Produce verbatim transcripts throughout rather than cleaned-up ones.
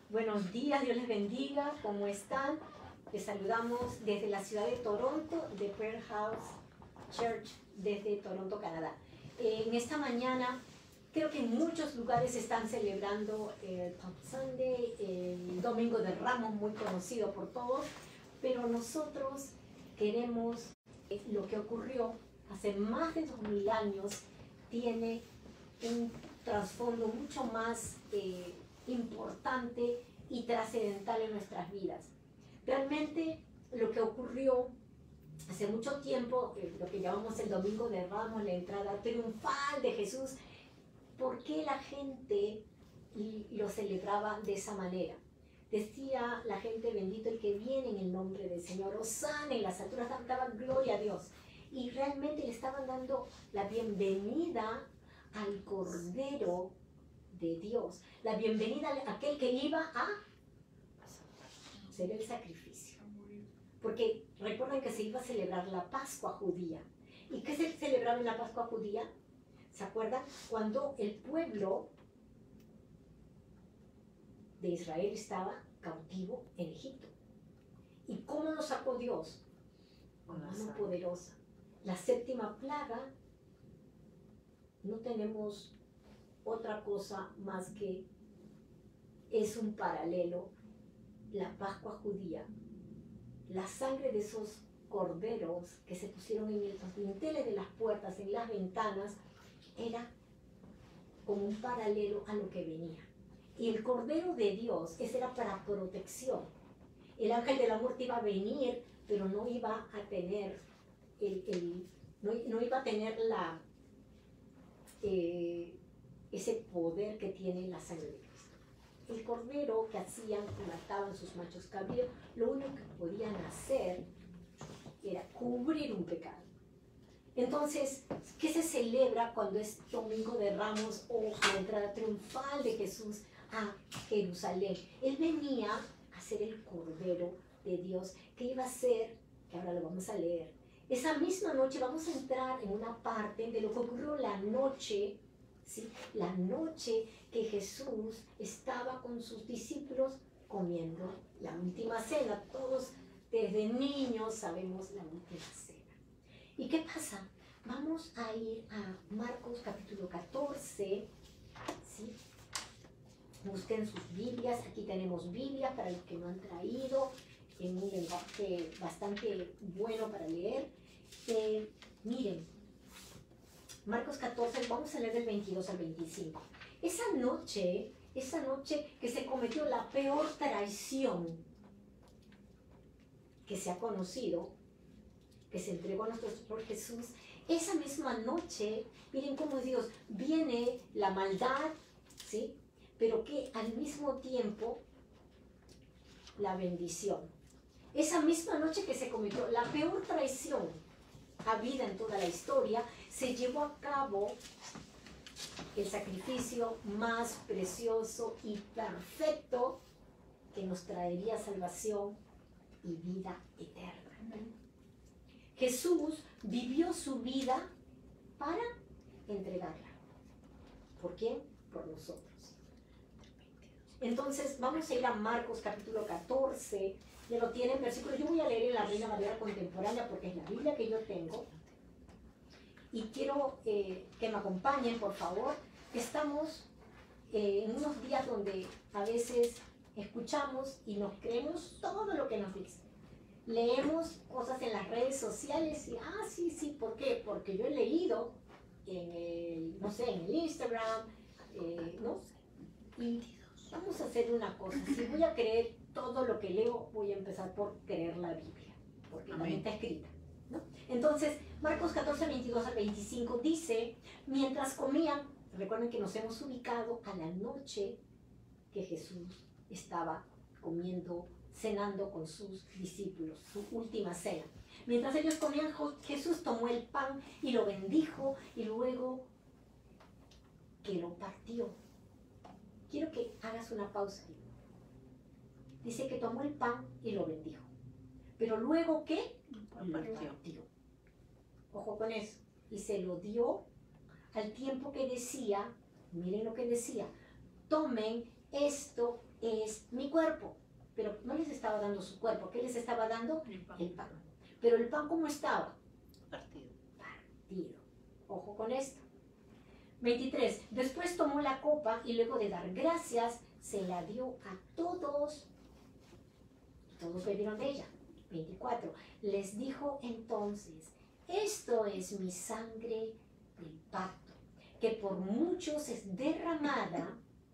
Buenos días, Dios les bendiga, ¿cómo están? Les saludamos desde la ciudad de Toronto, de Prayer House Church, desde Toronto, Canadá. Eh, en esta mañana, creo que en muchos lugares están celebrando el Palm Sunday, el Domingo de Ramos, muy conocido por todos, pero nosotros queremos eh, lo que ocurrió hace más de dos mil años, tiene un trasfondo mucho más eh, importante y trascendental en nuestras vidas. Realmente lo que ocurrió hace mucho tiempo, eh, lo que llamamos el Domingo de Ramos, la entrada triunfal de Jesús, ¿por qué la gente lo celebraba de esa manera? Decía la gente, bendito el que viene en el nombre del Señor, hosana en las alturas, daban gloria a Dios. Y realmente le estaban dando la bienvenida al Cordero de Dios, la bienvenida a aquel que iba a hacer el sacrificio. Porque recuerden que se iba a celebrar la Pascua judía. ¿Y qué se celebraba en la Pascua judía? ¿Se acuerdan? Cuando el pueblo de Israel estaba cautivo en Egipto. ¿Y cómo nos sacó Dios? Con mano poderosa. La séptima plaga, no tenemos otra cosa más que es un paralelo, la Pascua judía, la sangre de esos corderos que se pusieron en los dinteles de las puertas, en las ventanas, era como un paralelo a lo que venía. Y el Cordero de Dios, ese era para protección. El ángel de la muerte iba a venir, pero no iba a tener el, el no, no iba a tener la eh, ese poder que tiene la sangre de Cristo. El cordero que hacían, que mataban sus machos cabríos, lo único que podían hacer era cubrir un pecado. Entonces, ¿qué se celebra cuando es Domingo de Ramos o la entrada triunfal de Jesús a Jerusalén? Él venía a ser el Cordero de Dios, que iba a ser, que ahora lo vamos a leer. Esa misma noche vamos a entrar en una parte de lo que ocurrió la noche, ¿sí? La noche que Jesús estaba con sus discípulos comiendo la última cena. Todos desde niños sabemos la última cena. ¿Y qué pasa? Vamos a ir a Marcos capítulo catorce, ¿sí? Busquen sus Biblias, aquí tenemos Biblias para los que no han traído, en un lenguaje bastante bueno para leer. Eh, miren, Marcos catorce, vamos a leer del veintidós al veinticinco. Esa noche, esa noche que se cometió la peor traición que se ha conocido, que se entregó a nuestro Señor Jesús, esa misma noche, miren cómo Dios, viene la maldad, ¿sí? Pero que al mismo tiempo la bendición. Esa misma noche que se cometió la peor traición habida en toda la historia, se llevó a cabo el sacrificio más precioso y perfecto que nos traería salvación y vida eterna. Jesús vivió su vida para entregarla. ¿Por quién? Por nosotros. Entonces vamos a ir a Marcos capítulo catorce, ya lo tienen versículos. Yo voy a leer en la Reina Valera Contemporánea porque es la Biblia que yo tengo. Y quiero eh, que me acompañen, por favor. Estamos eh, en unos días donde a veces escuchamos y nos creemos todo lo que nos dicen. Leemos cosas en las redes sociales y, ah, sí, sí, ¿por qué? Porque yo he leído en el, no sé, en el Instagram, eh, ¿no? Y vamos a hacer una cosa, si voy a creer todo lo que leo, voy a empezar por creer la Biblia, porque también está escrita, ¿no? Entonces, Marcos catorce, veintidós al veinticinco dice, mientras comían, recuerden que nos hemos ubicado a la noche que Jesús estaba comiendo, cenando con sus discípulos, su última cena. Mientras ellos comían, Jesús tomó el pan y lo bendijo y luego que lo partió. Quiero que hagas una pausa. Dice que tomó el pan y lo bendijo. Pero luego, ¿qué? Lo partió. Ojo con eso. Y se lo dio al tiempo que decía, miren lo que decía, tomen, esto es mi cuerpo. Pero no les estaba dando su cuerpo. ¿Qué les estaba dando? El pan. El pan. Pero el pan, ¿cómo estaba? Partido. Partido. Ojo con esto. veintitrés. Después tomó la copa y luego de dar gracias, se la dio a todos. Todos bebieron de ella. veinticuatro. Les dijo entonces, esto es mi sangre del pacto, que por muchos es derramada.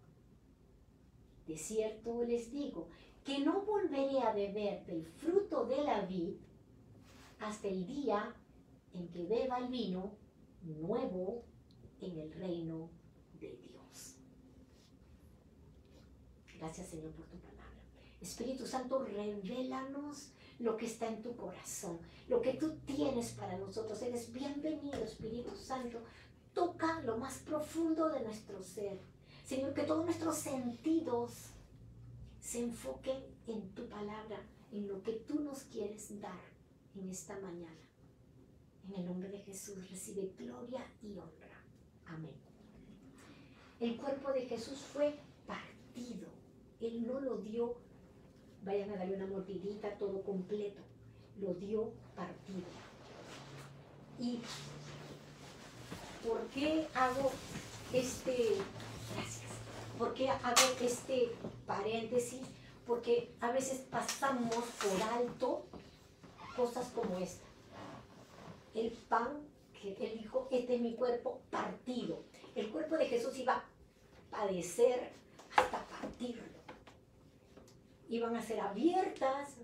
De cierto les digo, que no volveré a beber del fruto de la vid hasta el día en que beba el vino nuevo en el reino de Dios. Gracias, Señor, por tu palabra. Espíritu Santo, revélanos lo que está en tu corazón, lo que tú tienes para nosotros. Eres bienvenido, Espíritu Santo. Toca lo más profundo de nuestro ser. Señor, que todos nuestros sentidos se enfoquen en tu palabra, en lo que tú nos quieres dar en esta mañana. En el nombre de Jesús recibe gloria y honra. Amén. El cuerpo de Jesús fue partido. Él no lo dio, vayan a darle una mordidita, todo completo. Lo dio partido. ¿Y por qué hago este, gracias, por qué hago este paréntesis? Porque a veces pasamos por alto cosas como esta. El pan que él dijo, este es mi cuerpo partido. El cuerpo de Jesús iba a padecer hasta partirlo. Iban a ser abiertas,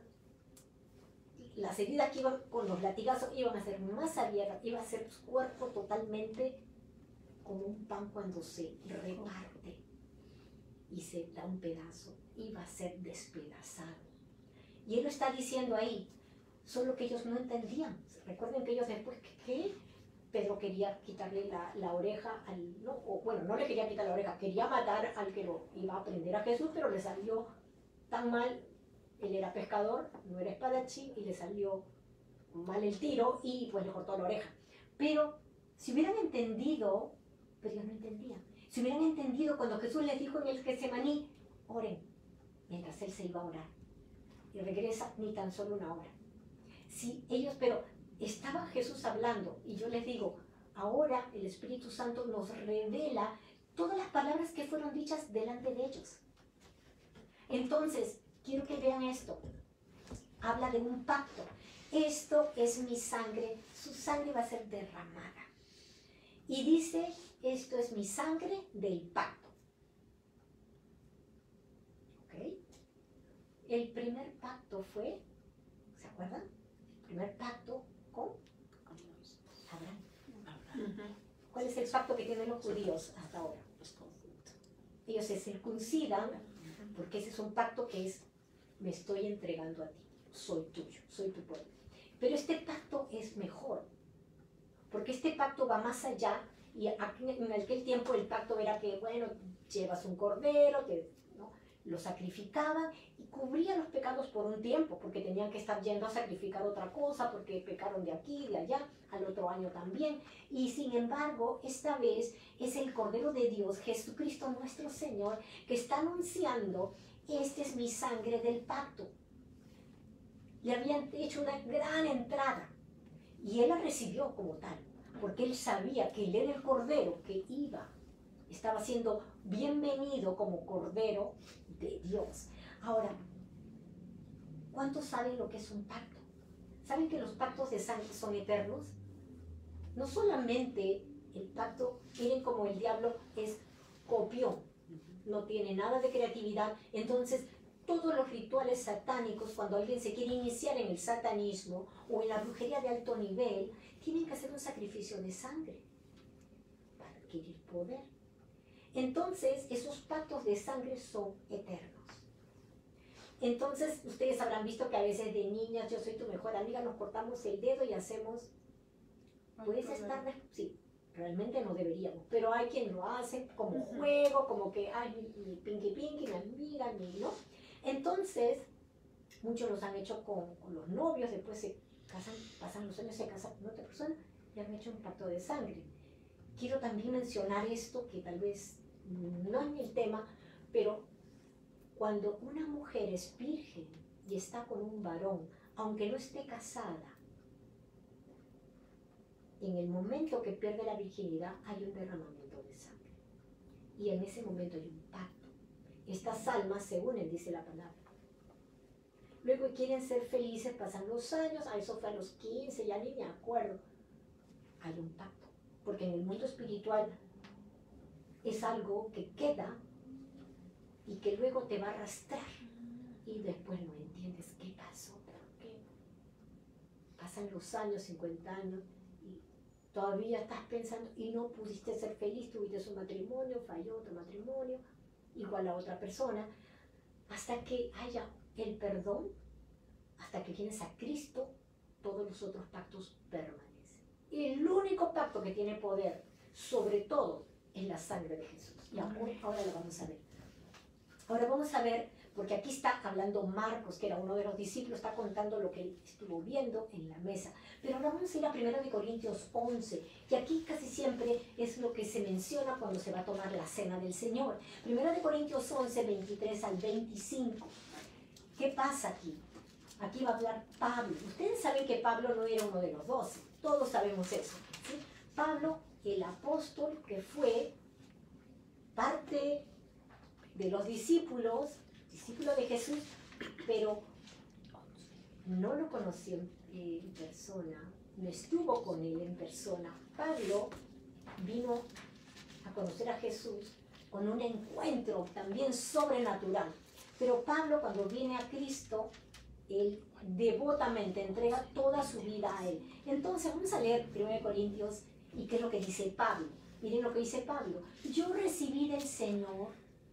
las heridas que iban con los latigazos iban a ser más abiertas, iba a ser su cuerpo totalmente como un pan cuando se reparte y se da un pedazo, iba a ser despedazado. Y él lo está diciendo ahí, solo que ellos no entendían. Recuerden que ellos después, ¿qué? Pedro quería quitarle la, la oreja al, no, o bueno, no le quería quitar la oreja, quería matar al que lo iba a prender a Jesús, pero le salió tan mal. Él era pescador, no era espadachín, y le salió mal el tiro y pues le cortó la oreja. Pero si hubieran entendido, pero ellos no entendían, si hubieran entendido cuando Jesús les dijo en el Getsemaní, oren, mientras él se iba a orar, y regresa ni tan solo una hora. Si ellos, pero estaba Jesús hablando, y yo les digo, ahora el Espíritu Santo nos revela todas las palabras que fueron dichas delante de ellos. Entonces, quiero que vean esto. Habla de un pacto. Esto es mi sangre. Su sangre va a ser derramada. Y dice, esto es mi sangre del pacto. ¿Ok? El primer pacto fue, ¿se acuerdan? El primer pacto con Abraham. Abraham. ¿Cuál es el pacto que tienen los judíos hasta ahora? Los conjuntos. Ellos se circuncidan porque ese es un pacto que es, me estoy entregando a ti, soy tuyo, soy tu pueblo. Pero este pacto es mejor, porque este pacto va más allá, y en aquel tiempo el pacto era que, bueno, llevas un cordero, te, ¿no? Lo sacrificaban y cubría los pecados por un tiempo, porque tenían que estar yendo a sacrificar otra cosa, porque pecaron de aquí, de allá, al otro año también. Y sin embargo, esta vez es el Cordero de Dios, Jesucristo nuestro Señor, que está anunciando, esta es mi sangre del pacto. Le habían hecho una gran entrada y él la recibió como tal, porque él sabía que él era el Cordero que iba, estaba siendo bienvenido como Cordero de Dios. Ahora, ¿cuántos saben lo que es un pacto? ¿Saben que los pactos de sangre son eternos? No solamente el pacto, miren como el diablo es copión, no tiene nada de creatividad. Entonces, todos los rituales satánicos, cuando alguien se quiere iniciar en el satanismo o en la brujería de alto nivel, tienen que hacer un sacrificio de sangre para adquirir poder. Entonces, esos pactos de sangre son eternos. Entonces, ustedes habrán visto que a veces de niñas, yo soy tu mejor amiga, nos cortamos el dedo y hacemos, puedes estar, de, sí, realmente no deberíamos, pero hay quien lo hace como uh-huh. juego, como que, ay, mi, mi pinky pinky, mi amiga, mi, ¿no? Entonces, muchos los han hecho con, con los novios, después se casan, pasan los años, se casan con otra persona y han hecho un pacto de sangre. Quiero también mencionar esto, que tal vez no es el tema, pero cuando cuando una mujer es virgen y está con un varón, aunque no esté casada, en el momento que pierde la virginidad hay un derramamiento de sangre. Y en ese momento hay un pacto. Estas almas se unen, dice la palabra. Luego quieren ser felices, pasan los años, a eso fue a los quince, ya ni me acuerdo. Hay un pacto, porque en el mundo espiritual es algo que queda y que luego te va a arrastrar y después no entiendes qué pasó, por qué. Pasan los años, cincuenta años, y todavía estás pensando y no pudiste ser feliz, tuviste un matrimonio, falló otro matrimonio, igual a otra persona, hasta que haya el perdón, hasta que tienes a Cristo, todos los otros pactos permanecen. Y el único pacto que tiene poder sobre todo es la sangre de Jesús. Y ahora lo vamos a ver. Ahora vamos a ver, porque aquí está hablando Marcos, que era uno de los discípulos, está contando lo que él estuvo viendo en la mesa. Pero ahora vamos a ir a primera de Corintios once, que aquí casi siempre es lo que se menciona cuando se va a tomar la cena del Señor. primera de Corintios once, veintitrés al veinticinco. ¿Qué pasa aquí? Aquí va a hablar Pablo. Ustedes saben que Pablo no era uno de los doce. Todos sabemos eso, ¿sí? Pablo, el apóstol que fue parte de los discípulos, discípulo de Jesús, pero no lo conoció en persona, no estuvo con él en persona. Pablo vino a conocer a Jesús con un encuentro también sobrenatural. Pero Pablo, cuando viene a Cristo, él devotamente entrega toda su vida a él. Entonces vamos a leer primera de Corintios y qué es lo que dice Pablo. Miren lo que dice Pablo. Yo recibí del Señor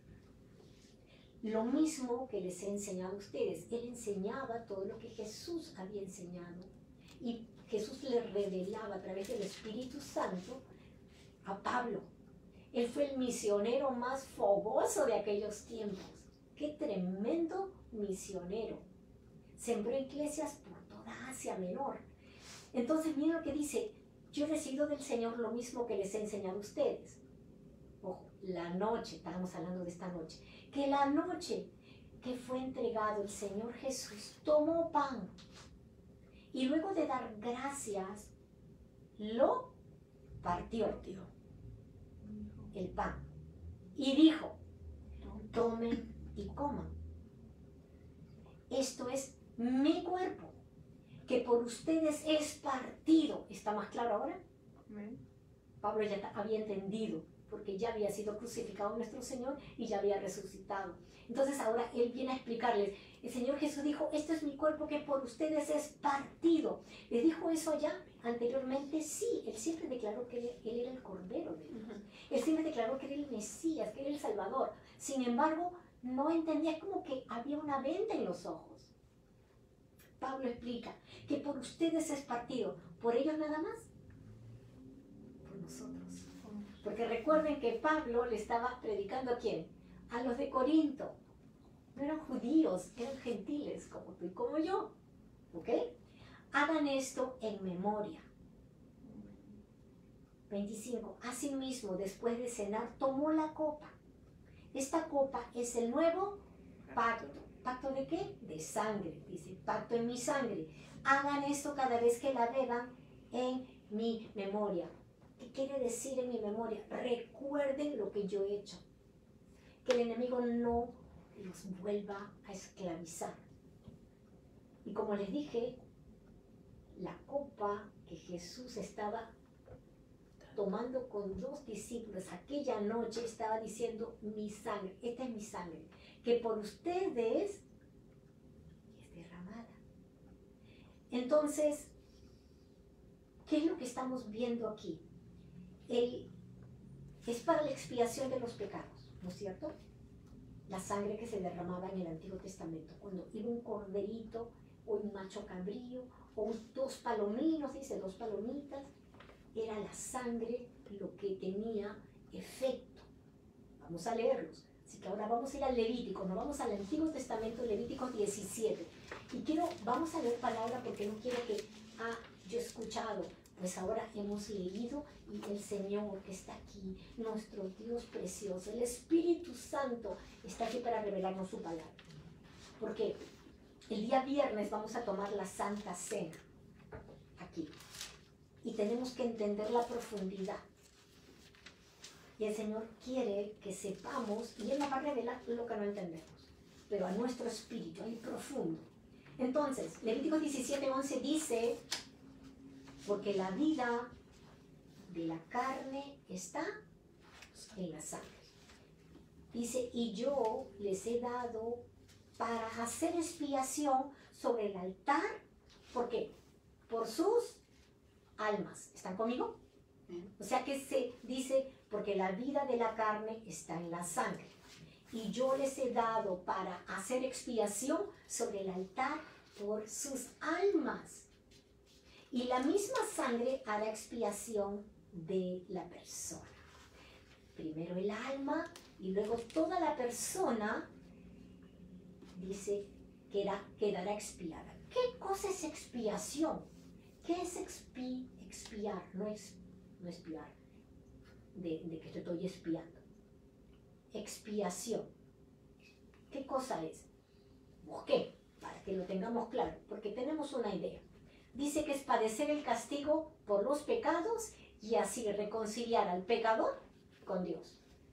lo mismo que les he enseñado a ustedes. Él enseñaba todo lo que Jesús había enseñado y Jesús le revelaba a través del Espíritu Santo a Pablo. Él fue el misionero más fogoso de aquellos tiempos. ¡Qué tremendo misionero! Sembró iglesias por toda Asia Menor. Entonces, miren lo que dice. Yo he recibido del Señor lo mismo que les he enseñado a ustedes. Ojo, la noche, estábamos hablando de esta noche. Que la noche que fue entregado el Señor Jesús tomó pan. Y luego de dar gracias, lo partió. El pan. Y dijo, tomen y coman. Esto es mi cuerpo, que por ustedes es partido. ¿Está más claro ahora? Amén. Pablo ya había entendido, porque ya había sido crucificado nuestro Señor y ya había resucitado. Entonces ahora él viene a explicarles, el Señor Jesús dijo, esto es mi cuerpo que por ustedes es partido. ¿Les dijo eso ya anteriormente? Sí, él siempre declaró que él, él era el Cordero de Dios. Uh-huh. Él siempre declaró que era el Mesías, que era el Salvador. Sin embargo, no entendía, como que había una venda en los ojos. Pablo explica que por ustedes es partido, ¿por ellos nada más? Por nosotros. Porque recuerden que Pablo le estaba predicando ¿a quién? A los de Corinto. No eran judíos, eran gentiles, como tú y como yo. ¿Ok? Hagan esto en memoria. veinticinco. Asimismo, después de cenar, tomó la copa. Esta copa es el nuevo pacto. ¿Pacto de qué? De sangre. Dice, pacto en mi sangre. Hagan esto cada vez que la beban en mi memoria. ¿Qué quiere decir en mi memoria? Recuerden lo que yo he hecho. Que el enemigo no los vuelva a esclavizar. Y como les dije, la copa que Jesús estaba tomando con dos discípulos aquella noche, estaba diciendo, mi sangre, esta es mi sangre, que por ustedes es derramada. Entonces, ¿qué es lo que estamos viendo aquí? El, es para la expiación de los pecados, ¿no es cierto? La sangre que se derramaba en el Antiguo Testamento, cuando iba un corderito, o un macho cabrío, o un, dos palominos, dice, dos palomitas, era la sangre lo que tenía efecto. Vamos a leerlos. Así que ahora vamos a ir al Levítico, nos vamos al Antiguo Testamento, Levítico diecisiete. Y quiero, vamos a leer palabra porque no quiero que, ah, yo he escuchado, Pues ahora hemos leído y el Señor que está aquí, nuestro Dios precioso, el Espíritu Santo, está aquí para revelarnos su palabra. Porque el día viernes vamos a tomar la Santa Cena aquí. Y tenemos que entender la profundidad. Y el Señor quiere que sepamos, y Él nos va a revelar lo que no entendemos, pero a nuestro espíritu, ahí profundo. Entonces, Levítico diecisiete once dice, porque la vida de la carne está en la sangre. Dice, y yo les he dado para hacer expiación sobre el altar. ¿Por qué? Por sus almas. ¿Están conmigo? O sea que se dice, porque la vida de la carne está en la sangre. Y yo les he dado para hacer expiación sobre el altar por sus almas. Y la misma sangre hará expiación de la persona. Primero el alma y luego toda la persona, dice, que era, quedará expiada. ¿Qué cosa es expiación? ¿Qué es expi, expiar? No es no expiar, de, de que te estoy espiando. Expiación. ¿Qué cosa es? Busqué, para que lo tengamos claro, porque tenemos una idea. Dice que es padecer el castigo por los pecados y así reconciliar al pecador con Dios.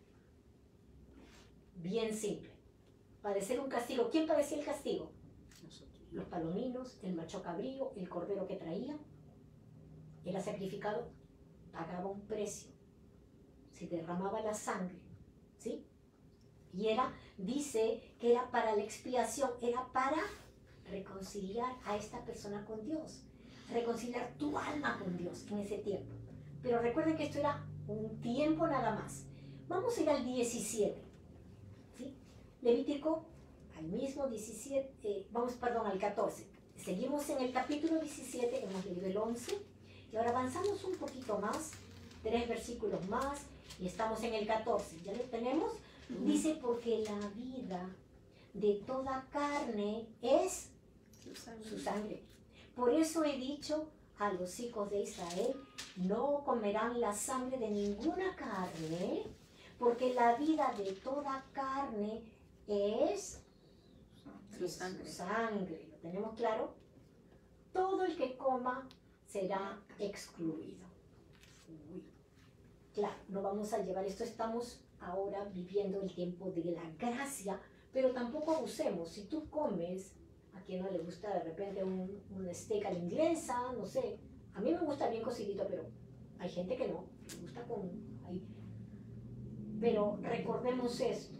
Bien simple. Padecer un castigo. ¿Quién padecía el castigo? Nosotros. Los palominos, el macho cabrío, el cordero que traía. Era sacrificado, pagaba un precio. Se derramaba la sangre. ¿Sí? Y era, dice que era para la expiación, era para reconciliar a esta persona con Dios. Reconciliar tu alma con Dios en ese tiempo. Pero recuerden que esto era un tiempo nada más. Vamos a ir al diecisiete. ¿Sí? Levítico, al mismo diecisiete, eh, vamos, perdón, al catorce. Seguimos en el capítulo diecisiete, hemos leído el once, y ahora avanzamos un poquito más, tres versículos más, y estamos en el catorce. ¿Ya lo tenemos? Uh-huh. Dice, porque la vida de toda carne es Su sangre. su sangre. Por eso he dicho a los hijos de Israel, no comerán la sangre de ninguna carne, porque la vida de toda carne es Su sangre. su sangre. ¿Lo tenemos claro? Todo el que coma será excluido. Uy. Claro, no vamos a llevar esto, estamos ahora viviendo el tiempo de la gracia, pero tampoco abusemos. Si tú comes, a quien no le gusta de repente un, un steak a la inglesa, no sé, a mí me gusta bien cocidito, pero hay gente que no, le gusta con ahí. Pero recordemos esto,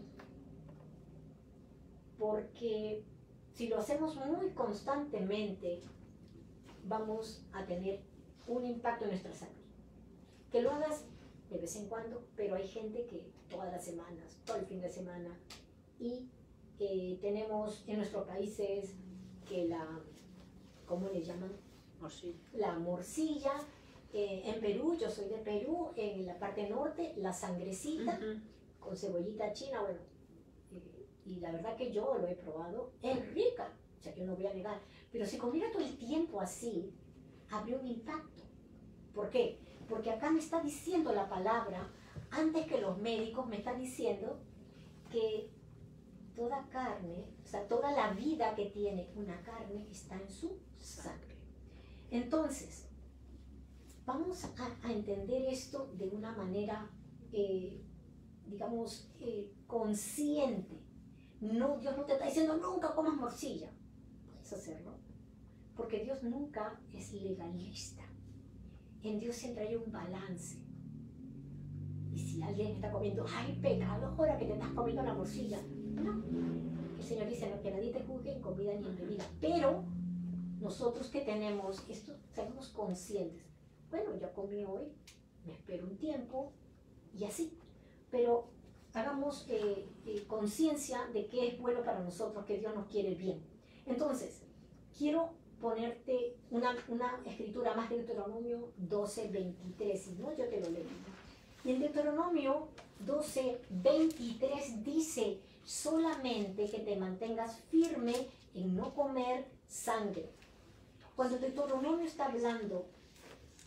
porque si lo hacemos muy constantemente, vamos a tener un impacto en nuestra salud. Que lo hagas de vez en cuando, pero hay gente que todas las semanas, todo el fin de semana, y eh, tenemos en nuestros países que la, ¿cómo le llaman? Morcilla. La morcilla, eh, en Perú, yo soy de Perú, en la parte norte, la sangrecita, uh-huh. con cebollita china, bueno, eh, y la verdad que yo lo he probado, es rica, o sea, yo no voy a negar, pero si comiera todo el tiempo así, habría un impacto. ¿Por qué? Porque acá me está diciendo la palabra, antes que los médicos me está diciendo que toda carne, o sea, toda la vida que tiene una carne está en su sangre. Entonces, vamos a, a entender esto de una manera, eh, digamos, eh, consciente. No, Dios no te está diciendo nunca comas morcilla. Puedes hacerlo, porque Dios nunca es legalista. En Dios siempre hay un balance. Y si alguien está comiendo, ay, pecadora que te estás comiendo la morcilla. No. El Señor dice, no, que nadie te juzgue en comida ni en bebida. Pero nosotros que tenemos esto, seamos conscientes. Bueno, yo comí hoy, me espero un tiempo y así. Pero hagamos eh, eh, conciencia de que es bueno para nosotros, que Dios nos quiere bien. Entonces, quiero ponerte una, una escritura más de Deuteronomio doce, veintitrés, si no, yo te lo leo. Y en Deuteronomio doce, veintitrés dice, solamente que te mantengas firme en no comer sangre. Cuando Deuteronomio está hablando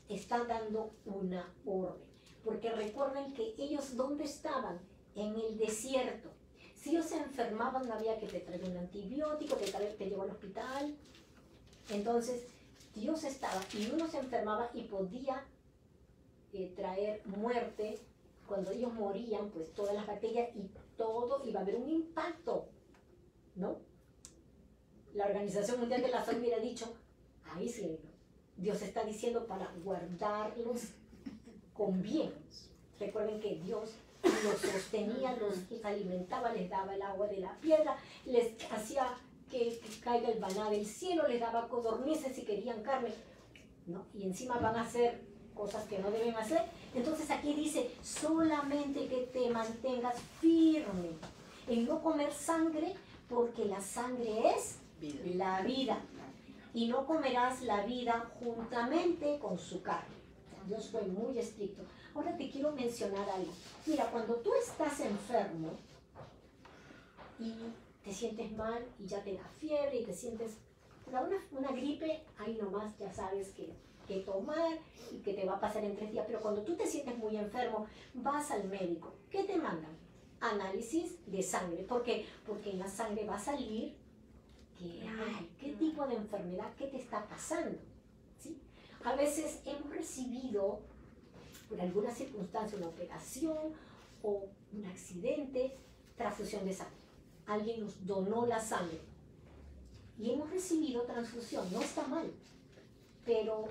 está dando una orden. Porque recuerden que ellos, ¿dónde estaban? En el desierto. Si ellos se enfermaban, no había que te traer un antibiótico, te, traer, te llevó al hospital. Entonces, Dios estaba, y uno se enfermaba y podía eh, traer muerte. Cuando ellos morían, pues todas las bacterias y todo, iba a haber un impacto, ¿no? La Organización Mundial de la Salud hubiera dicho, ahí sí, Dios está diciendo para guardarlos con bien. Recuerden que Dios los sostenía, los alimentaba, les daba el agua de la piedra, les hacía que, que caiga el maná del cielo, les daba codornices si querían carne, ¿no? Y encima van a hacer cosas que no deben hacer. Entonces aquí dice, solamente que te mantengas firme en no comer sangre, porque la sangre es Vida. la vida. Y no comerás la vida juntamente con su carne. Dios fue muy estricto. Ahora te quiero mencionar algo. Mira, cuando tú estás enfermo y te sientes mal y ya te da fiebre y te sientes una, una gripe, ahí nomás ya sabes que, que tomar y que te va a pasar en tres días. Pero cuando tú te sientes muy enfermo, vas al médico. ¿Qué te mandan? Análisis de sangre. ¿Por qué? Porque en la sangre va a salir que, ay, ¿qué tipo de enfermedad? ¿Qué te está pasando? ¿Sí? A veces hemos recibido, por alguna circunstancia, una operación o un accidente, transfusión de sangre. Alguien nos donó la sangre y hemos recibido transfusión. No está mal, pero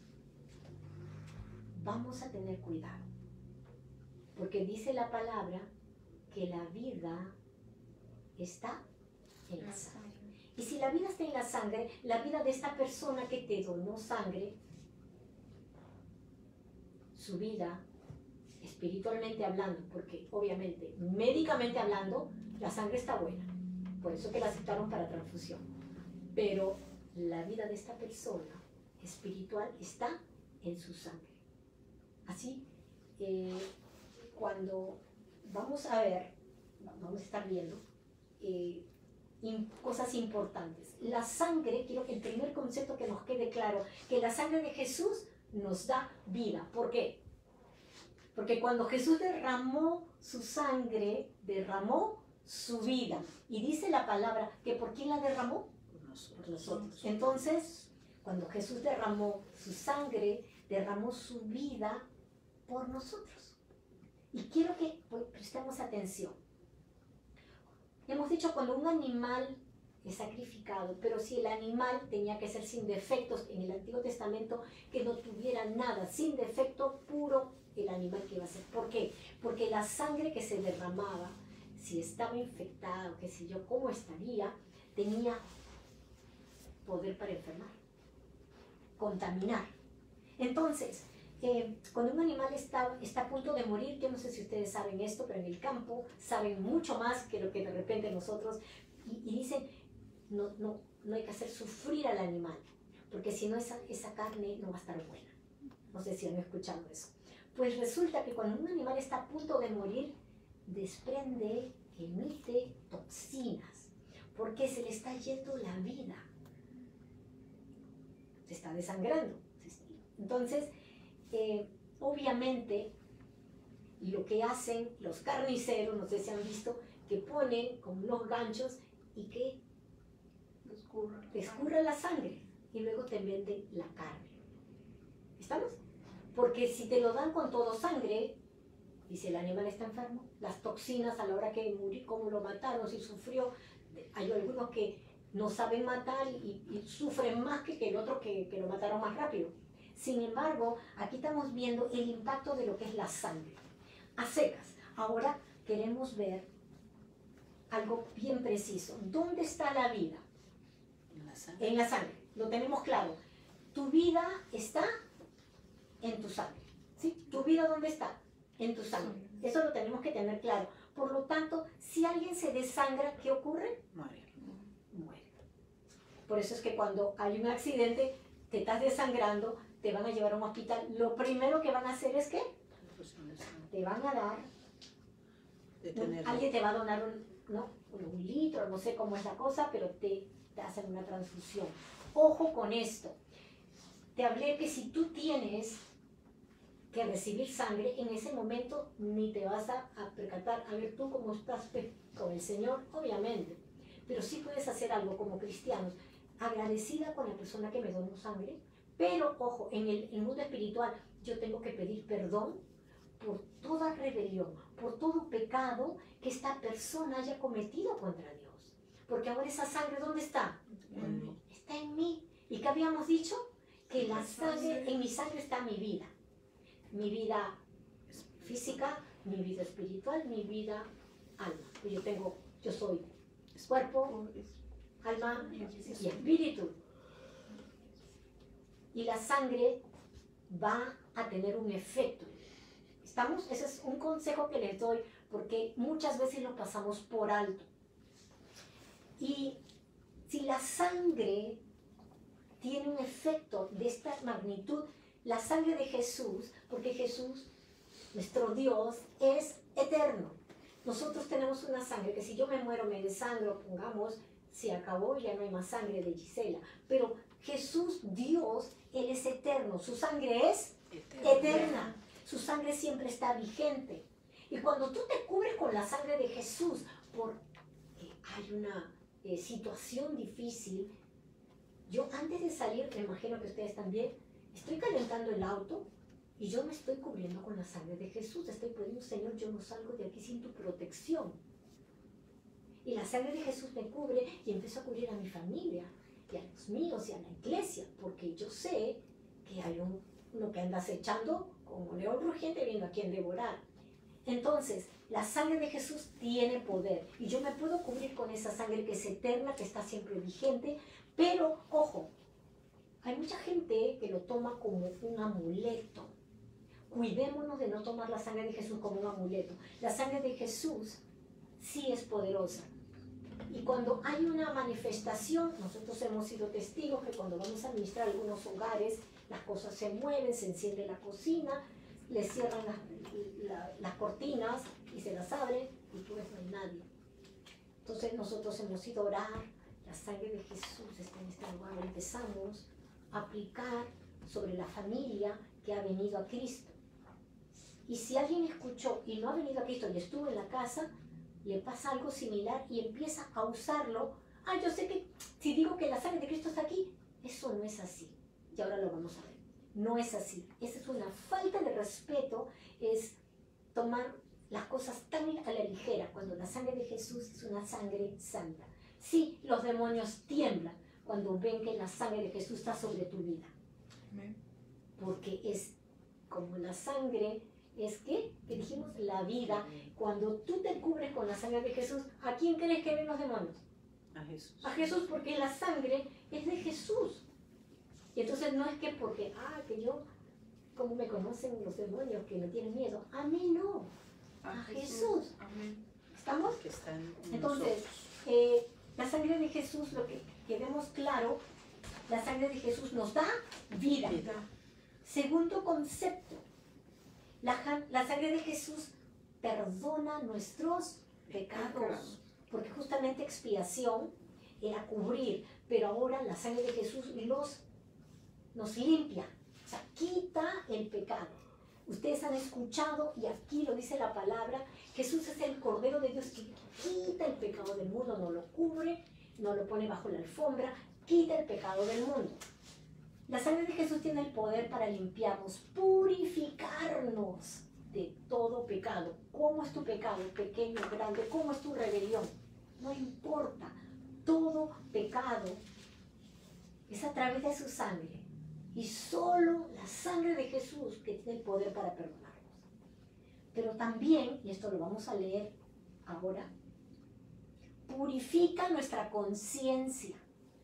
vamos a tener cuidado, porque dice la palabra que la vida está en la sangre. Y si la vida está en la sangre, la vida de esta persona que te donó sangre, su vida, espiritualmente hablando, porque obviamente, médicamente hablando, la sangre está buena, por eso que la aceptaron para transfusión. Pero la vida de esta persona espiritual está en su sangre. Así, eh, cuando vamos a ver, vamos a estar viendo eh, in, cosas importantes. La sangre, quiero que el primer concepto que nos quede claro, que la sangre de Jesús nos da vida. ¿Por qué? Porque cuando Jesús derramó su sangre, derramó su vida. Y dice la palabra que ¿por quién la derramó? Por nosotros. Por nosotros. Entonces, cuando Jesús derramó su sangre, derramó su vida por nosotros. Y quiero que pues, prestemos atención. Hemos dicho cuando un animal es sacrificado, pero si el animal tenía que ser sin defectos, en el Antiguo Testamento, que no tuviera nada, sin defecto, puro el animal que iba a ser. ¿Por qué? Porque la sangre que se derramaba, si estaba infectada o qué sé yo, cómo estaría, tenía poder para enfermar, contaminar. Entonces, eh, cuando un animal está, está a punto de morir, yo no sé si ustedes saben esto, pero en el campo saben mucho más que lo que de repente nosotros, y, y dicen, no, no, no hay que hacer sufrir al animal, porque si no esa, esa carne no va a estar buena. No sé si han escuchado eso. Pues resulta que cuando un animal está a punto de morir, desprende, emite toxinas, porque se le está yendo la vida. Se está desangrando. Entonces, eh, obviamente, lo que hacen los carniceros, no sé si han visto, que ponen con unos ganchos y que escurren la sangre y luego te venden la carne. ¿Estamos? Porque si te lo dan con todo sangre, y si el animal está enfermo, las toxinas a la hora que murió, cómo lo mataron, si sufrió, hay algunos que no saben matar y, y sufren más que, que el otro que, que lo mataron más rápido. Sin embargo, aquí estamos viendo el impacto de lo que es la sangre. A secas. Ahora queremos ver algo bien preciso. ¿Dónde está la vida? En la sangre. En la sangre. Lo tenemos claro. Tu vida está en tu sangre. ¿Sí? ¿Tu vida dónde está? En tu sangre. Eso lo tenemos que tener claro. Por lo tanto, si alguien se desangra, ¿qué ocurre? Muere. Muere. Por eso es que cuando hay un accidente, te estás desangrando, te van a llevar a un hospital. Lo primero que van a hacer es que te van a dar, ¿no? Alguien te va a donar un, ¿no? un litro, no sé cómo es la cosa, pero te, te hacen una transfusión. Ojo con esto. Te hablé que si tú tienes que recibir sangre, en ese momento ni te vas a, a percatar, a ver tú cómo estás con el Señor, obviamente, pero sí puedes hacer algo como cristianos, agradecida con la persona que me donó sangre, pero ojo, en el, el mundo espiritual yo tengo que pedir perdón por toda rebelión, por todo pecado que esta persona haya cometido contra Dios, porque ahora esa sangre, ¿dónde está? En mí. Está en mí. ¿Y qué habíamos dicho? Que la sangre, en mi sangre está mi vida. Mi vida física, mi vida espiritual, mi vida alma. Pues yo tengo, yo soy cuerpo, alma y espíritu. Y la sangre va a tener un efecto. ¿Estamos? Ese es un consejo que les doy porque muchas veces lo pasamos por alto. Y si la sangre tiene un efecto de esta magnitud, la sangre de Jesús, porque Jesús, nuestro Dios, es eterno. Nosotros tenemos una sangre que si yo me muero, me desangro, pongamos, se acabó, ya no hay más sangre de Gisela. Pero Jesús, Dios, Él es eterno. Su sangre es eterna. eterna. Su sangre siempre está vigente. Y cuando tú te cubres con la sangre de Jesús, porque hay una eh, situación difícil, yo antes de salir, me imagino que ustedes también, estoy calentando el auto y yo me estoy cubriendo con la sangre de Jesús. Estoy pidiendo, Señor, yo no salgo de aquí sin tu protección. Y la sangre de Jesús me cubre y empiezo a cubrir a mi familia y a los míos y a la iglesia, porque yo sé que hay un, uno que anda acechando como león rugiente viendo a quién devorar. Entonces, la sangre de Jesús tiene poder y yo me puedo cubrir con esa sangre que es eterna, que está siempre vigente, pero, ojo, hay mucha gente que lo toma como un amuleto. Cuidémonos de no tomar la sangre de Jesús como un amuleto. La sangre de Jesús sí es poderosa. Y cuando hay una manifestación, nosotros hemos sido testigos que cuando vamos a administrar algunos hogares, las cosas se mueven, se enciende la cocina, le cierran las, la, las cortinas y se las abren y tú ves no hay nadie. Entonces nosotros hemos ido a orar, la sangre de Jesús está en este lugar, empezamos a aplicar sobre la familia que ha venido a Cristo. Y si alguien escuchó y no ha venido a Cristo y estuvo en la casa, le pasa algo similar y empieza a usarlo. Ah, yo sé que si digo que la sangre de Cristo está aquí, eso no es así. Y ahora lo vamos a ver. No es así. Esa es una falta de respeto, es tomar las cosas tan a la ligera, cuando la sangre de Jesús es una sangre santa. Sí, los demonios tiemblan cuando ven que la sangre de Jesús está sobre tu vida. Porque es como la sangre, es que, que dijimos, la vida. Cuando tú te cubres con la sangre de Jesús, ¿a quién crees que ven los demonios? A Jesús. A Jesús, porque la sangre es de Jesús. Y entonces no es que porque, ah, que yo, como me conocen los demonios, que no tienen miedo. A mí no, a, a Jesús. Jesús. Amén. ¿Estamos? Que están en entonces, eh, la sangre de Jesús, lo que, que vemos claro, la sangre de Jesús nos da vida. vida. Segundo concepto, la, la sangre de Jesús perdona nuestros pecados, porque justamente expiación era cubrir, pero ahora la sangre de Jesús los, nos limpia, o sea, quita el pecado. Ustedes han escuchado, y aquí lo dice la palabra, Jesús es el Cordero de Dios que quita el pecado del mundo, no lo cubre, no lo pone bajo la alfombra, quita el pecado del mundo. La sangre de Jesús tiene el poder para limpiarnos, purificarnos de todo pecado. ¿Cómo es tu pecado? Pequeño, grande. ¿Cómo es tu rebelión? No importa. Todo pecado es a través de su sangre. Y solo la sangre de Jesús que tiene el poder para perdonarnos. Pero también, y esto lo vamos a leer ahora, purifica nuestra conciencia.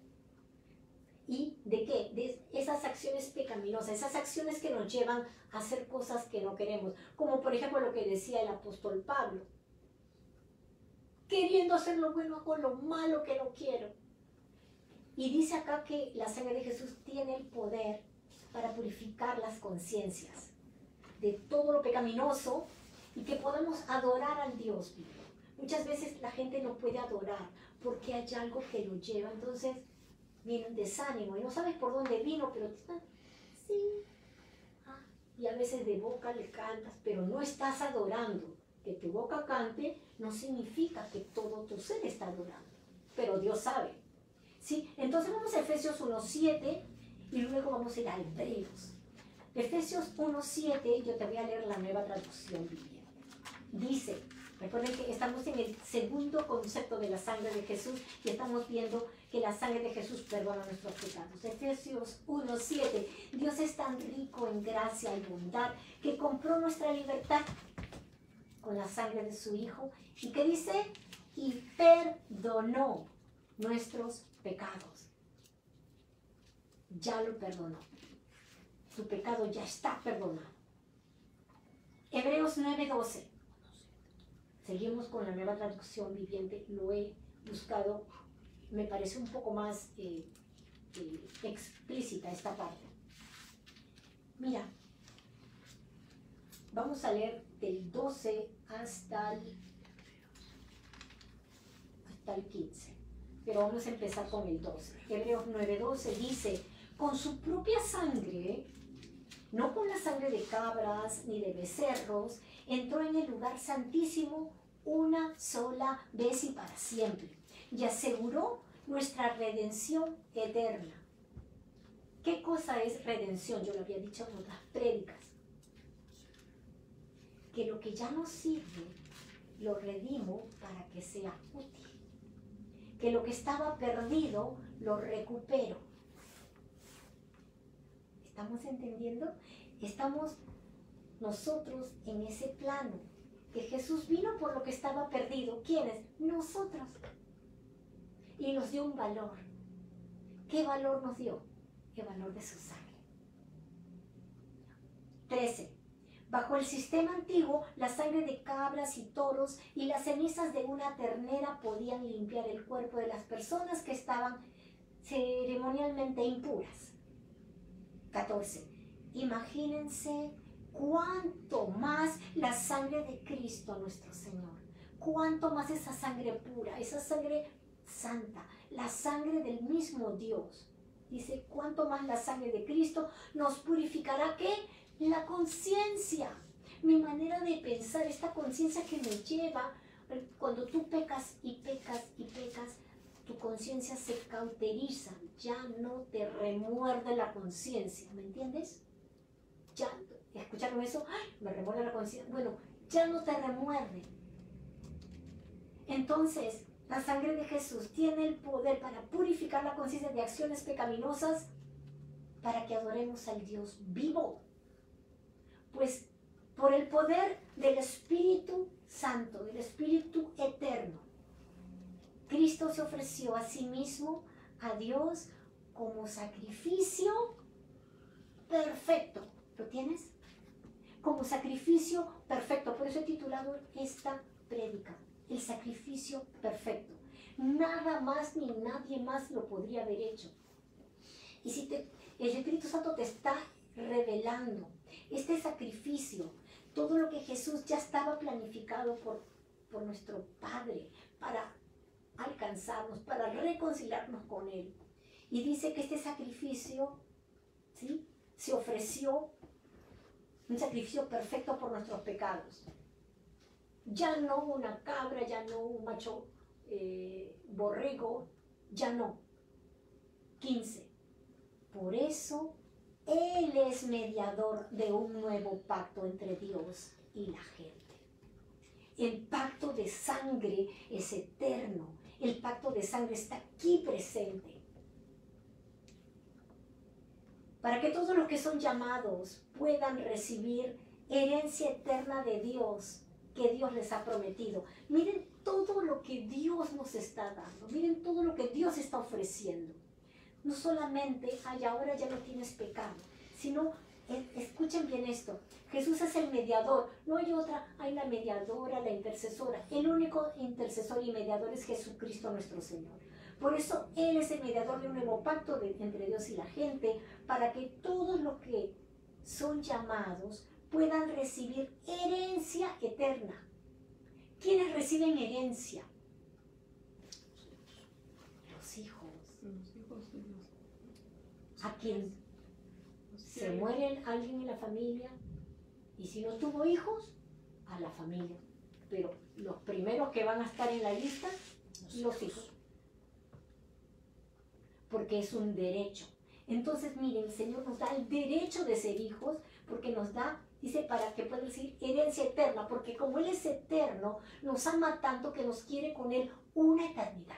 ¿Y de qué? De esas acciones pecaminosas, esas acciones que nos llevan a hacer cosas que no queremos. Como por ejemplo lo que decía el apóstol Pablo. Queriendo hacer lo bueno, hago lo malo que no quiero. Y dice acá que la sangre de Jesús tiene el poder para purificar las conciencias de todo lo pecaminoso y que podamos adorar al Dios vivo. Muchas veces la gente no puede adorar porque hay algo que lo lleva. Entonces viene un desánimo y no sabes por dónde vino, pero sí, ah, y a veces de boca le cantas, pero no estás adorando. Que tu boca cante no significa que todo tu ser está adorando, pero Dios sabe. ¿Sí? Entonces vamos a Efesios uno siete y luego vamos a ir a Hebreos. Efesios uno siete, yo te voy a leer la Nueva Traducción Viviente. Dice, recuerden que estamos en el segundo concepto de la sangre de Jesús y estamos viendo que la sangre de Jesús perdona nuestros pecados. Efesios uno siete, Dios es tan rico en gracia y bondad que compró nuestra libertad con la sangre de su Hijo. ¿Y qué dice? Y perdonó nuestros pecados. Ya lo perdonó. Tu pecado ya está perdonado. Hebreos nueve doce. Seguimos con la Nueva Traducción Viviente. Lo he buscado. Me parece un poco más eh, eh, explícita esta parte. Mira, vamos a leer del doce hasta el, hasta el quince. Pero vamos a empezar con el doce. Hebreos nueve doce dice, con su propia sangre, no con la sangre de cabras ni de becerros, entró en el lugar santísimo una sola vez y para siempre, y aseguró nuestra redención eterna. ¿Qué cosa es redención? Yo lo había dicho en otras prédicas. Que lo que ya no sirve, lo redimo para que sea útil. Que lo que estaba perdido, lo recupero. ¿Estamos entendiendo? Estamos nosotros en ese plano. Que Jesús vino por lo que estaba perdido. ¿Quiénes? Nosotros. Y nos dio un valor. ¿Qué valor nos dio? El valor de su sangre. trece. Bajo el sistema antiguo, la sangre de cabras y toros y las cenizas de una ternera podían limpiar el cuerpo de las personas que estaban ceremonialmente impuras. catorce. Imagínense cuánto más la sangre de Cristo nuestro Señor. Cuánto más esa sangre pura, esa sangre santa, la sangre del mismo Dios. Dice, cuánto más la sangre de Cristo nos purificará, ¿qué? La conciencia, mi manera de pensar, esta conciencia que me lleva, cuando tú pecas y pecas y pecas, tu conciencia se cauteriza, ya no te remuerde la conciencia, ¿me entiendes? Ya, ¿escucharon eso? ¡Ay! Me remuerde la conciencia. Bueno, ya no te remuerde. Entonces, la sangre de Jesús tiene el poder para purificar la conciencia de acciones pecaminosas para que adoremos al Dios vivo. Pues por el poder del Espíritu Santo, del Espíritu Eterno, Cristo se ofreció a sí mismo, a Dios, como sacrificio perfecto. ¿Lo tienes? Como sacrificio perfecto. Por eso he titulado esta prédica, el sacrificio perfecto. Nada más ni nadie más lo podría haber hecho. Y si te, el Espíritu Santo te está revelando este sacrificio, todo lo que Jesús ya estaba planificado por, por nuestro Padre para alcanzarnos, para reconciliarnos con Él. Y dice que este sacrificio, ¿sí?, se ofreció, un sacrificio perfecto por nuestros pecados. Ya no una cabra, ya no un macho eh, borrego, ya no. quince. Por eso Él es mediador de un nuevo pacto entre Dios y la gente. El pacto de sangre es eterno. El pacto de sangre está aquí presente. Para que todos los que son llamados puedan recibir herencia eterna de Dios que Dios les ha prometido. Miren todo lo que Dios nos está dando. Miren todo lo que Dios está ofreciendo. No solamente, ay, ahora ya no tienes pecado, sino, eh, escuchen bien esto, Jesús es el mediador, no hay otra, hay la mediadora, la intercesora. El único intercesor y mediador es Jesucristo nuestro Señor. Por eso Él es el mediador de un nuevo pacto de, entre Dios y la gente, para que todos los que son llamados puedan recibir herencia eterna. ¿Quiénes reciben herencia? Los hijos. Los hijos de Dios. A quien se muere alguien en la familia, Y si no tuvo hijos, a la familia. Pero los primeros que van a estar en la lista, los hijos. Porque es un derecho. Entonces, miren, el Señor nos da el derecho de ser hijos, porque nos da, dice, para que pueda decir herencia eterna, porque como Él es eterno, nos ama tanto que nos quiere con Él una eternidad.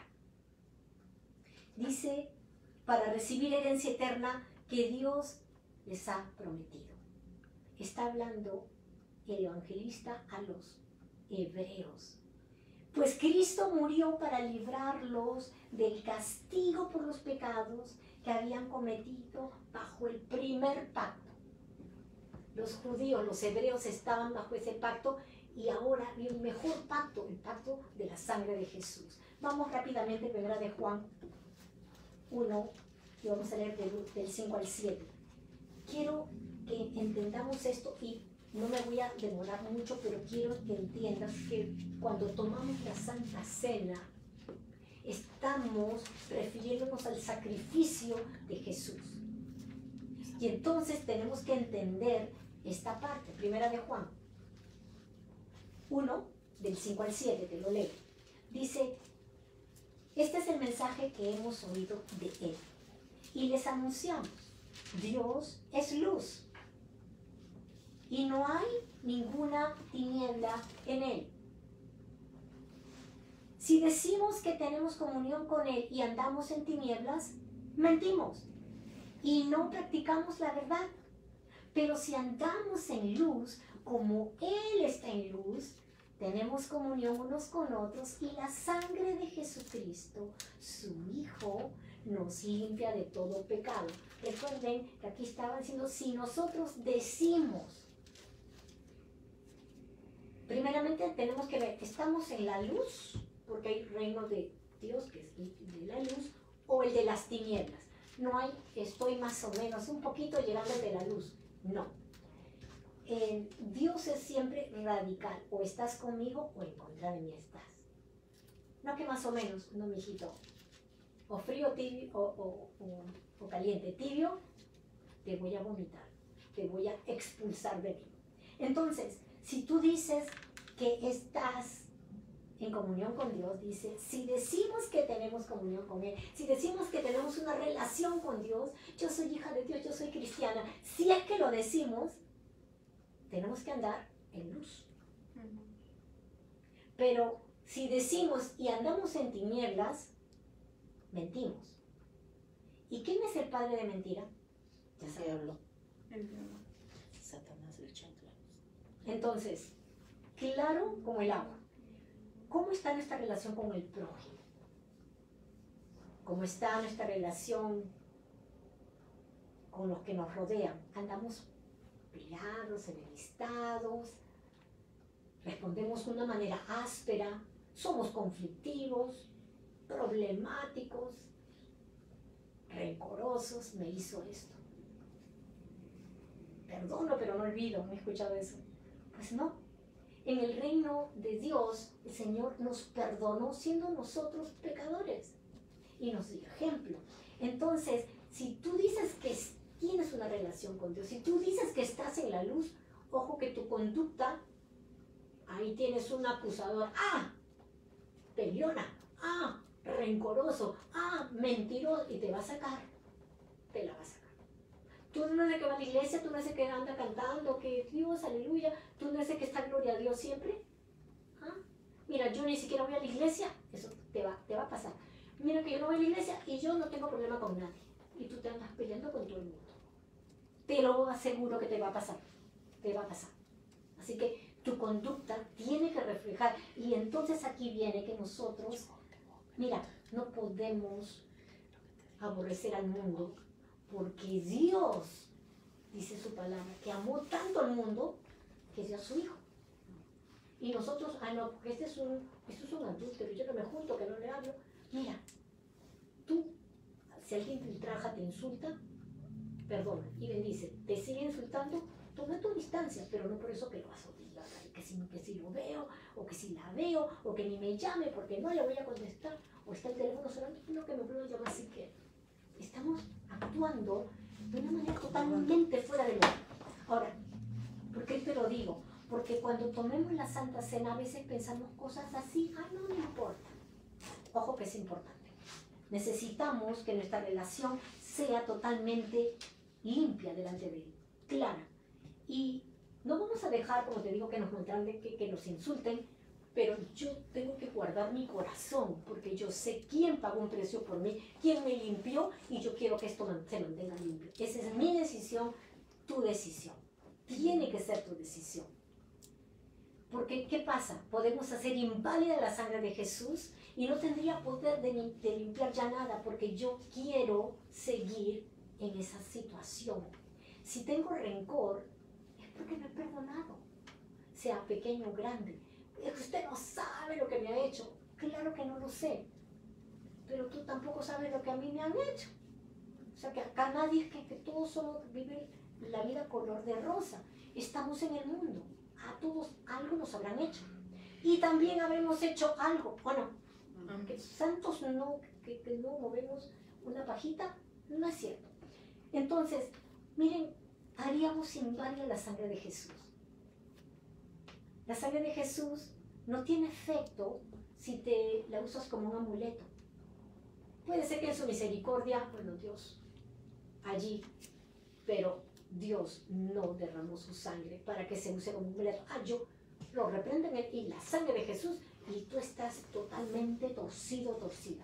Dice, para recibir herencia eterna que Dios les ha prometido. Está hablando el evangelista a los hebreos. Pues Cristo murió para librarlos del castigo por los pecados que habían cometido bajo el primer pacto. Los judíos, los hebreos estaban bajo ese pacto y ahora había un mejor pacto, el pacto de la sangre de Jesús. Vamos rápidamente, primera de Juan uno, y vamos a leer del, del cinco al siete. Quiero que entendamos esto y no me voy a demorar mucho, pero quiero que entiendas que cuando tomamos la Santa Cena, estamos refiriéndonos al sacrificio de Jesús. Y entonces tenemos que entender esta parte, primera de Juan uno, del cinco al siete, te lo leo. Dice, este es el mensaje que hemos oído de Él. Y les anunciamos, Dios es luz. Y no hay ninguna tiniebla en Él. Si decimos que tenemos comunión con Él y andamos en tinieblas, mentimos y no practicamos la verdad. Pero si andamos en luz, como Él está en luz, tenemos comunión unos con otros y la sangre de Jesucristo, su Hijo, nos limpia de todo pecado. Recuerden que aquí estaba diciendo, si nosotros decimos, primeramente tenemos que ver, estamos en la luz, porque hay reino de Dios, que es de la luz, o el de las tinieblas. No hay, estoy más o menos, un poquito llegando de la luz. No. Eh, Dios es siempre radical. O estás conmigo o en contra de mí estás. No que más o menos, no, mijito. O frío, tibio, o, o, o, o caliente, tibio, te voy a vomitar. Te voy a expulsar de mí. Entonces, si tú dices que estás en comunión con Dios, dice, si decimos que tenemos comunión con Él, si decimos que tenemos una relación con Dios, yo soy hija de Dios, yo soy cristiana, si es que lo decimos, tenemos que andar en luz. Pero si decimos y andamos en tinieblas, mentimos. ¿Y quién es el padre de mentira? Ya sabemos. Satanás le chancla. Entonces, claro como el agua. ¿Cómo está nuestra relación con el prójimo? ¿Cómo está nuestra relación con los que nos rodean? Andamos peleados, enemistados, respondemos de una manera áspera, somos conflictivos, problemáticos, rencorosos, me hizo esto. Perdono, pero no olvido, ¿me he escuchado eso? Pues no. En el reino de Dios, el Señor nos perdonó siendo nosotros pecadores y nos dio ejemplo. Entonces, si tú dices que tienes una relación con Dios, si tú dices que estás en la luz, ojo que tu conducta, ahí tienes un acusador, ah, peleona, ah, rencoroso, ah, mentiroso, y te va a sacar, te la va a sacar. Tú no eres el que va a la iglesia, tú no eres el que anda cantando, que Dios, aleluya, tú no eres el que está gloria a Dios siempre. ¿Ah? Mira, yo ni siquiera voy a la iglesia, eso te va, te va a pasar. Mira que yo no voy a la iglesia y yo no tengo problema con nadie. Y tú te andas peleando con todo el mundo. Te lo aseguro que te va a pasar, te va a pasar. Así que tu conducta tiene que reflejar. Y entonces aquí viene que nosotros, mira, no podemos aborrecer al mundo, porque Dios, dice su palabra, que amó tanto al mundo que dio a su Hijo. Y nosotros, ah no, porque este es un, esto es un adúltero, yo no me junto, que no le hablo. Mira, tú, si alguien te ultraja, te insulta, perdona y bendice. Te sigue insultando, toma tu distancia, pero no por eso que lo vas a odiar, que si, que si lo veo, o que si la veo, o que ni me llame porque no le voy a contestar, o está el teléfono sonando, no que me vuelva a llamar así que estamos actuando de una manera totalmente fuera de lugar. Ahora, ¿Por qué te lo digo? Porque cuando tomemos la Santa Cena a veces pensamos cosas así, ah, no, no importa. Ojo que es importante. Necesitamos que nuestra relación sea totalmente limpia delante de Él, clara. Y no vamos a dejar, como te digo, que nos maltraten, que, que nos insulten, pero yo tengo que guardar mi corazón, porque yo sé quién pagó un precio por mí, quién me limpió, y yo quiero que esto se mantenga limpio. Esa es mi decisión, tu decisión. Tiene que ser tu decisión. Porque, ¿qué pasa? Podemos hacer inválida la sangre de Jesús y no tendría poder de, de limpiar ya nada, porque yo quiero seguir en esa situación. Si tengo rencor, es porque no he perdonado, sea pequeño o grande. Es que usted no sabe lo que me ha hecho. Claro que no lo sé, pero tú tampoco sabes lo que a mí me han hecho. O sea, que acá nadie es que, que todos solo viven la vida color de rosa. Estamos en el mundo. A todos algo nos habrán hecho. Y también habremos hecho algo. Bueno, aunque santos no, que, que no movemos una pajita, no es cierto. Entonces, miren, haríamos inválida la sangre de Jesús. La sangre de Jesús no tiene efecto si te la usas como un amuleto. Puede ser que en su misericordia, bueno, Dios, allí, pero Dios no derramó su sangre para que se use como un amuleto. Ah, yo lo reprendo en él y la sangre de Jesús, y tú estás totalmente torcido, torcida.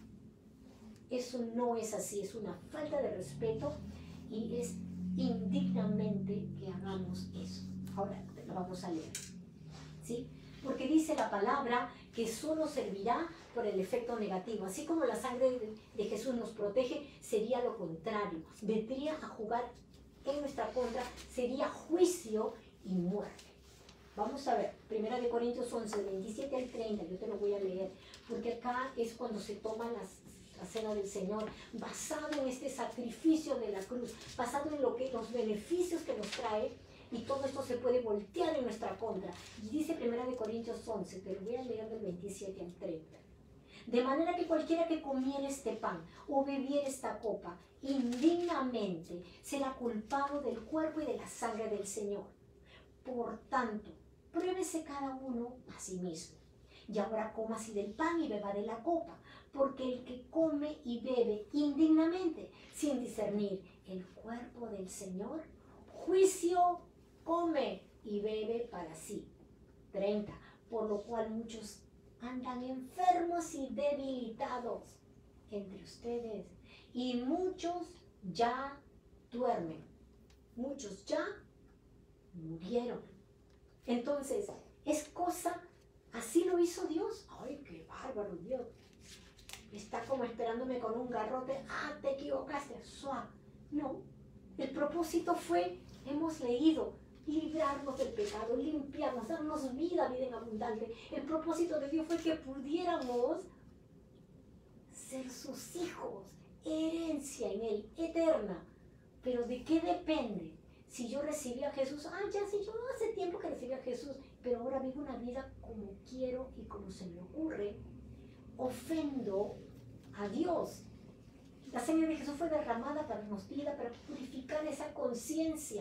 Eso no es así, es una falta de respeto y es indignamente que hagamos eso. Ahora lo vamos a leer, ¿sí? Porque dice la palabra que solo servirá por el efecto negativo. Así como la sangre de, de Jesús nos protege, sería lo contrario. Vendría a jugar en nuestra contra, sería juicio y muerte. Vamos a ver, primera de Corintios once, veintisiete al treinta, yo te lo voy a leer, porque acá es cuando se toma las, la cena del Señor, basado en este sacrificio de la cruz, basado en lo que, los beneficios que nos trae, y todo esto se puede voltear en nuestra contra. Y dice primera de Corintios once, te lo voy a leer del veintisiete al treinta. De manera que cualquiera que comiera este pan o bebiera esta copa indignamente será culpado del cuerpo y de la sangre del Señor. Por tanto, pruébese cada uno a sí mismo. Y ahora coma así del pan y beba de la copa, porque el que come y bebe indignamente, sin discernir el cuerpo del Señor, juicio come y bebe para sí. treinta. Por lo cual muchos andan enfermos y debilitados entre ustedes, y muchos ya duermen, muchos ya murieron. Entonces, es cosa, así lo hizo Dios. Ay, qué bárbaro Dios. Está como esperándome con un garrote. Ah, te equivocaste. Suá. No, el propósito fue, hemos leído, librarnos del pecado, limpiarnos, darnos vida, vida en abundante. El propósito de Dios fue que pudiéramos ser sus hijos, herencia en Él, eterna. Pero ¿de qué depende? Si yo recibí a Jesús, ah, ya sí, yo hace tiempo que recibí a Jesús, pero ahora vivo una vida como quiero y como se me ocurre, ofendo a Dios. La sangre de Jesús fue derramada para darnos vida, para purificar esa conciencia,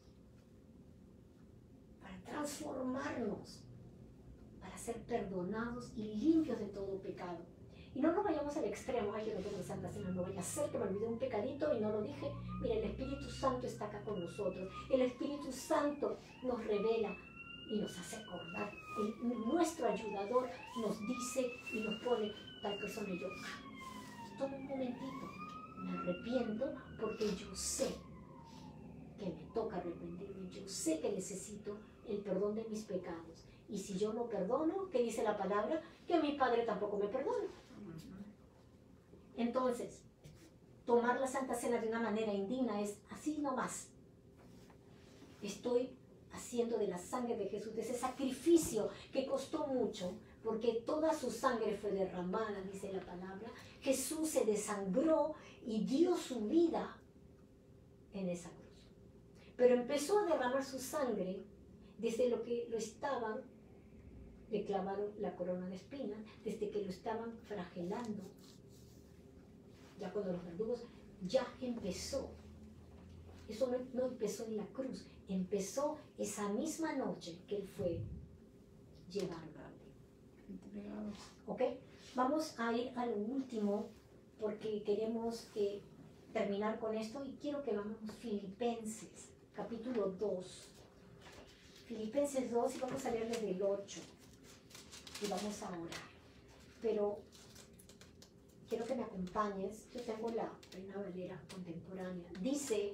para transformarnos, para ser perdonados y limpios de todo pecado. Y no nos vayamos al extremo, ay, yo no tengo Santa Cena, no vaya a ser que me olvidé un pecadito y no lo dije. Mira, el Espíritu Santo está acá con nosotros. El Espíritu Santo nos revela y nos hace acordar. El, nuestro ayudador nos dice y nos pone tal persona y yo, ah, toma un momentito, me arrepiento porque yo sé que me toca arrepentirme, yo sé que necesito el perdón de mis pecados. Y si yo no perdono, ¿qué dice la palabra? Que mi Padre tampoco me perdona. Entonces, tomar la Santa Cena de una manera indigna es así nomás. Estoy haciendo de la sangre de Jesús, de ese sacrificio que costó mucho, porque toda su sangre fue derramada, dice la palabra. Jesús se desangró y dio su vida en esa cruz. Pero empezó a derramar su sangre desde lo que lo estaban, le clavaron la corona de espinas, desde que lo estaban flagelando. Ya cuando los verdugos, ya empezó Eso no, no empezó en la cruz, empezó esa misma noche que Él fue llevado. Entregado. ¿Ok? Vamos a ir a lo último porque queremos eh, terminar con esto y quiero que vamos a Filipenses, capítulo dos. Filipenses dos y vamos a leer desde el ocho y vamos a orar. Pero quiero que me acompañes. Yo tengo la Reina Valera contemporánea. Dice,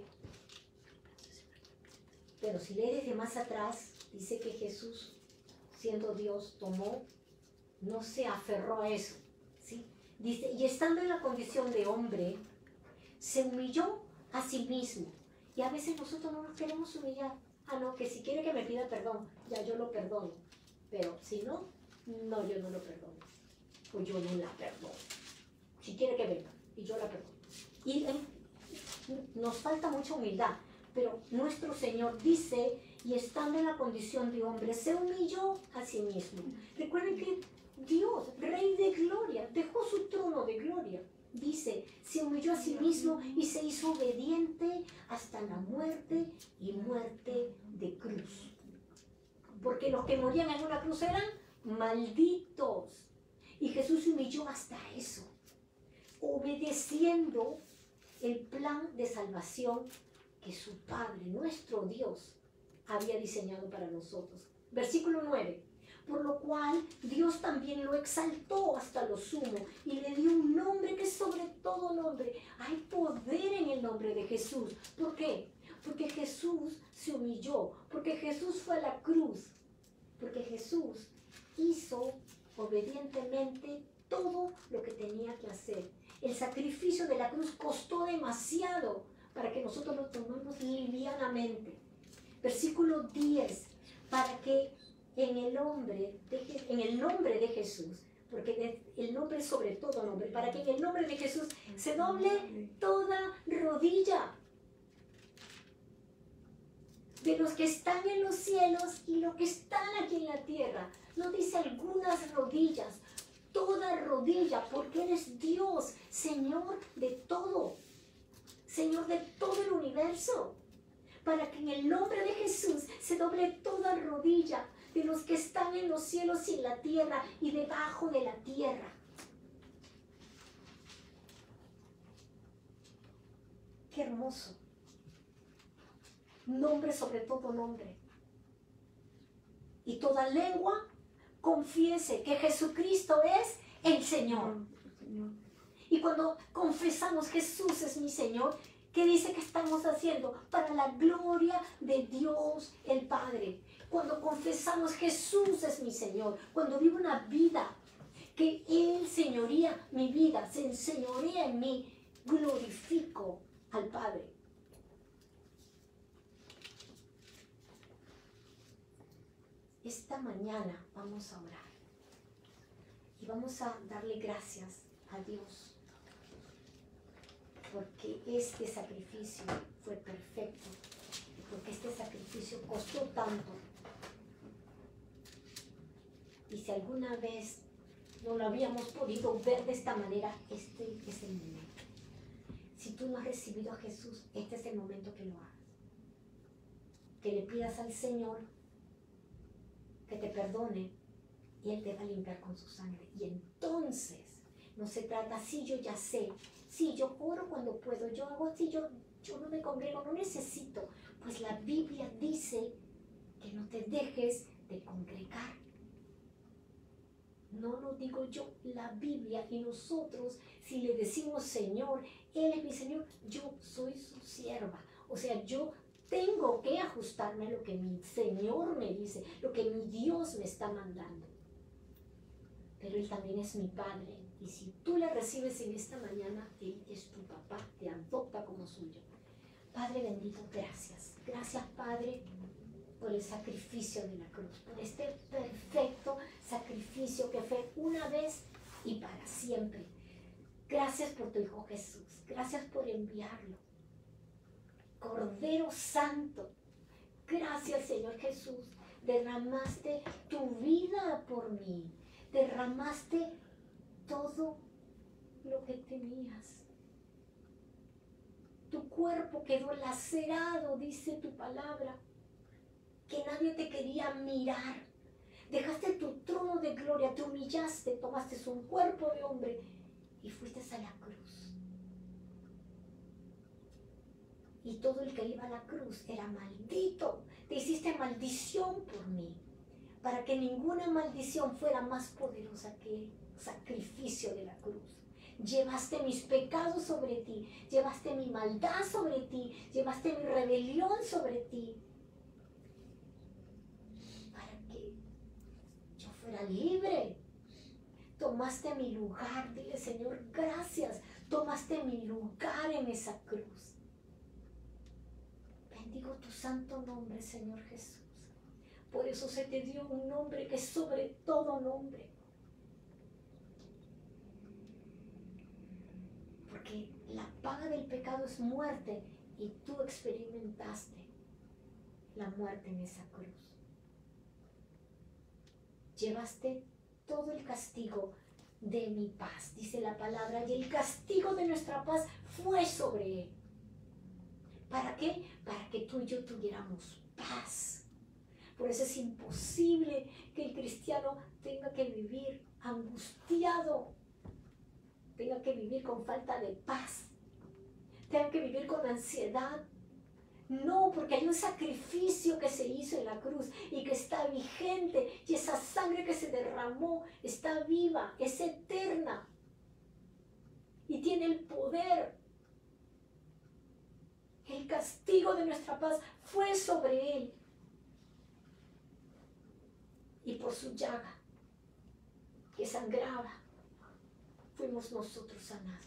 pero si lees desde más atrás, dice que Jesús, siendo Dios, tomó, no se aferró a eso, ¿sí? Dice, y estando en la condición de hombre, se humilló a sí mismo. Y a veces nosotros no nos queremos humillar. Ah, no, que si quiere que me pida perdón, ya yo lo perdono. Pero si no, no, yo no lo perdono. O yo no la perdono. Si quiere que venga, y yo la perdono. Y eh, nos falta mucha humildad. Pero nuestro Señor dice, y estando en la condición de hombre, se humilló a sí mismo. Recuerden que Dios, Rey de gloria, dejó su trono de gloria. Dice, se humilló a sí mismo y se hizo obediente hasta la muerte y muerte de cruz. Porque los que morían en una cruz eran malditos. Y Jesús se humilló hasta eso, obedeciendo el plan de salvación que su Padre, nuestro Dios, había diseñado para nosotros. Versículo nueve. Por lo cual Dios también lo exaltó hasta lo sumo y le dio un nombre que es sobre todo nombre. Hay poder en el nombre de Jesús. ¿Por qué? Porque Jesús se humilló, porque Jesús fue a la cruz, porque Jesús hizo obedientemente todo lo que tenía que hacer. El sacrificio de la cruz costó demasiado para que nosotros lo tomemos livianamente. Versículo diez, para que en el, hombre de, en el nombre de Jesús, porque el nombre es sobre todo nombre, para que en el nombre de Jesús se doble toda rodilla de los que están en los cielos y los que están aquí en la tierra. No dice algunas rodillas, toda rodilla, porque eres Dios, Señor de todo, Señor de todo el universo. Para que en el nombre de Jesús se doble toda rodilla de los que están en los cielos y en la tierra y debajo de la tierra. Qué hermoso. Nombre sobre todo nombre. Y toda lengua confiese que Jesucristo es el Señor. Y cuando confesamos Jesús es mi Señor, ¿qué dice que estamos haciendo? Para la gloria de Dios el Padre. Cuando confesamos Jesús es mi Señor, cuando vivo una vida que Él señoría mi vida, se enseñorea en mí, glorifico al Padre. Esta mañana vamos a orar y vamos a darle gracias a Dios porque este sacrificio fue perfecto, porque este sacrificio costó tanto. Y si alguna vez no lo habíamos podido ver de esta manera, este es el momento. Si tú no has recibido a Jesús, este es el momento que lo hagas. Que le pidas al Señor que te perdone y Él te va a limpiar con su sangre. Y entonces no se trata, sí, yo ya sé, sí, yo oro cuando puedo, yo hago así, yo, yo no me congrego, no necesito. Pues la Biblia dice que no te dejes de congregar. No lo digo yo, la Biblia, y nosotros, si le decimos Señor, Él es mi Señor, yo soy su sierva. O sea, yo tengo que ajustarme a lo que mi Señor me dice, lo que mi Dios me está mandando. Pero Él también es mi Padre. Y si tú le recibes en esta mañana, Él es tu papá, te adopta como suyo. Padre bendito, gracias. Gracias, Padre, por el sacrificio de la cruz, por este perfecto sacrificio que fue una vez y para siempre. Gracias por tu Hijo Jesús. Gracias por enviarlo. Cordero Santo, gracias, Señor Jesús. Derramaste tu vida por mí. Derramaste todo lo que tenías. Tu cuerpo quedó lacerado, dice tu palabra, que nadie te quería mirar. Dejaste tu trono de gloria, te humillaste, tomaste un cuerpo de hombre y fuiste a la cruz. Y todo el que iba a la cruz era maldito. Te hiciste maldición por mí, para que ninguna maldición fuera más poderosa que el sacrificio de la cruz. Llevaste mis pecados sobre ti, llevaste mi maldad sobre ti, llevaste mi rebelión sobre ti, para que yo fuera libre. Tomaste mi lugar, dile Señor, gracias, tomaste mi lugar en esa cruz. Bendigo tu santo nombre, Señor Jesús. Por eso se te dio un nombre que es sobre todo nombre. Porque la paga del pecado es muerte y tú experimentaste la muerte en esa cruz. Llevaste todo el castigo de mi paz, dice la palabra, y el castigo de nuestra paz fue sobre él. ¿Para qué? Para que tú y yo tuviéramos paz. Por eso es imposible que el cristiano tenga que vivir angustiado, tenga que vivir con falta de paz, tenga que vivir con ansiedad. No, porque hay un sacrificio que se hizo en la cruz y que está vigente, y esa sangre que se derramó está viva, es eterna y tiene el poder. El castigo de nuestra paz fue sobre él, y por su llaga que sangraba fuimos nosotros sanados.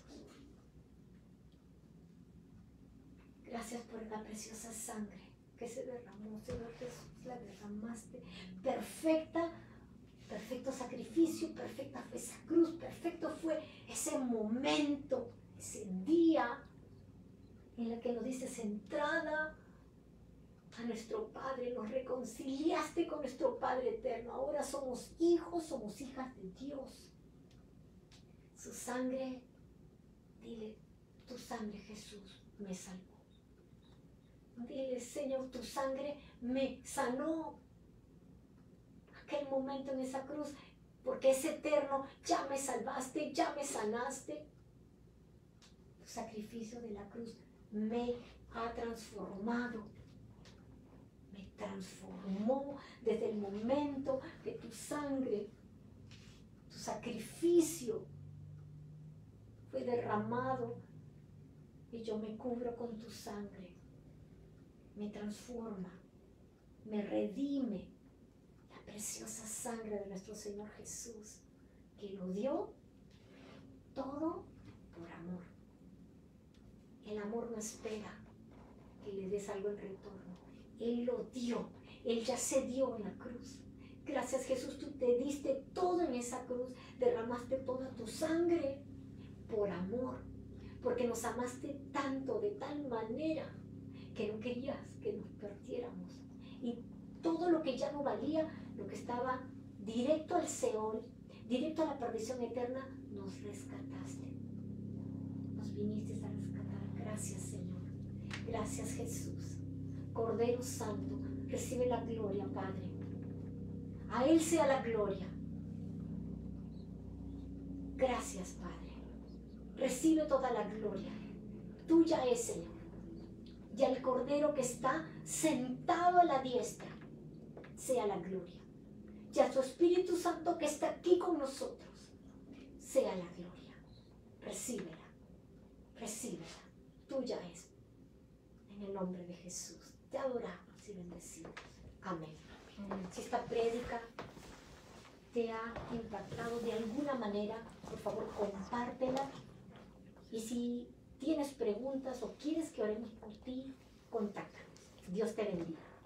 Gracias por la preciosa sangre que se derramó, Señor Jesús, la derramaste. Perfecta, perfecto sacrificio, perfecta fue esa cruz, perfecto fue ese momento, ese día en el que nos dices entrada a nuestro Padre, nos reconciliaste con nuestro Padre eterno. Ahora somos hijos, somos hijas de Dios. Su sangre, dile, tu sangre, Jesús, me salvó. Dile, Señor, tu sangre me sanó. Aquel momento en esa cruz, porque es eterno, ya me salvaste, ya me sanaste. Tu sacrificio de la cruz me ha transformado. Me transformó desde el momento que tu sangre, tu sacrificio fue derramado y yo me cubro con tu sangre. Me transforma, me redime la preciosa sangre de nuestro Señor Jesús, que lo dio todo por amor. El amor no espera que le des algo en retorno. Él lo dio, Él ya se dio en la cruz. Gracias, Jesús, tú te diste todo en esa cruz, derramaste toda tu sangre por amor, porque nos amaste tanto, de tal manera, que no querías que nos perdiéramos. Y todo lo que ya no valía, lo que estaba directo al Seol, directo a la perdición eterna, nos rescataste. Nos viniste a rescatar. Gracias, Señor. Gracias, Jesús. Cordero Santo, recibe la gloria, Padre. A Él sea la gloria. Gracias, Padre. Recibe toda la gloria. Tuya es, Señor. Y al Cordero que está sentado a la diestra, sea la gloria. Y a tu Espíritu Santo que está aquí con nosotros, sea la gloria. Recíbela, recíbela. Tuya es. En el nombre de Jesús. Te adoramos y bendecimos. Amén. Si esta prédica te ha impactado de alguna manera, por favor, compártela. Y si tienes preguntas o quieres que oremos por ti, contáctanos. Dios te bendiga.